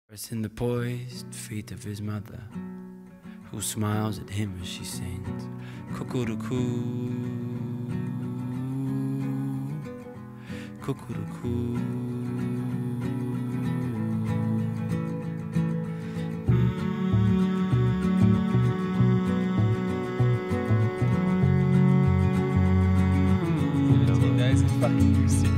In the poised feet of his mother, who smiles at him as she sings cuckoo-coo, cuckoo-coo. Guys, it's fucking juicy.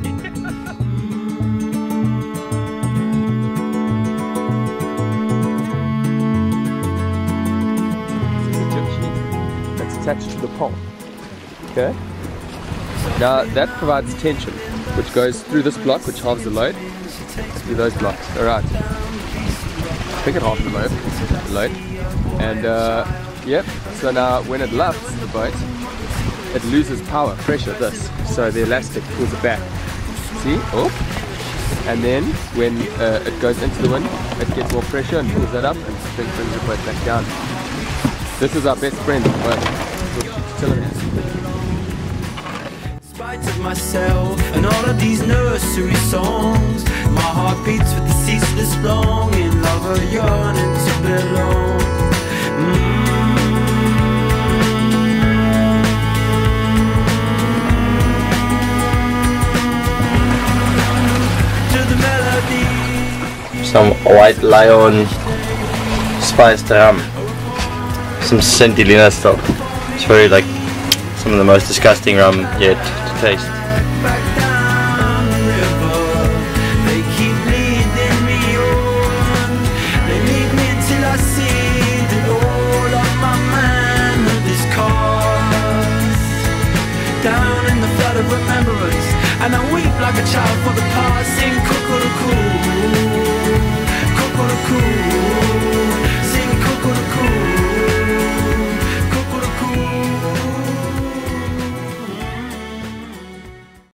Attached to the pole. Okay. Now that provides tension, which goes through this block, which halves the load, through those blocks. All right. I think it halves the load. And yep. So now when it lifts the boat, it loses power, pressure. This. So the elastic pulls it back. See? Oh. And then when it goes into the wind, it gets more pressure and pulls that up and brings the boat back down. This is our best friend on the boat. In spite of myself and all of these nursery songs, my heart beats with the ceaseless longing of a yearning to belong. To the melody. Some white lion spiced rum, some St. Helena stuff. It's very like some of the most disgusting rum yet to taste. Down in the flood of remembrance, and I weep like a child.